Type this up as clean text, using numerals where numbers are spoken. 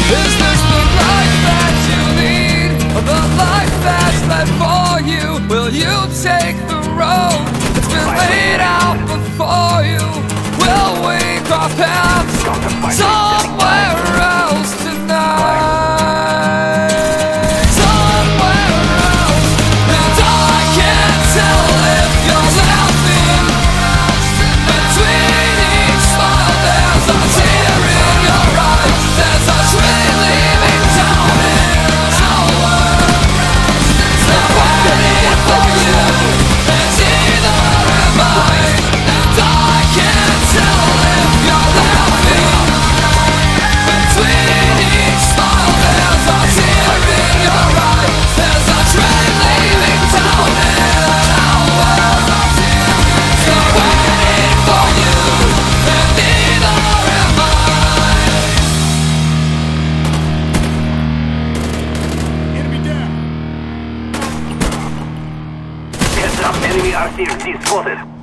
Is this the life that you lead? Or the life that's led for you? Will you take the road that's been laid out before you? Will we cross paths somewhere else tonight? Somewhere else. And I can't tell if you're laughing. Between each smile there's a tear in your eyes. There's a train leaving town in an hour. It's waiting for you, and neither am I. And I can't tell if you're laughing. Between each smile there's a tear in your eye. There's a train leaving town in an hour. It's waiting for you, and neither am I. Enemy down. Heads up, enemy RCXD spotted.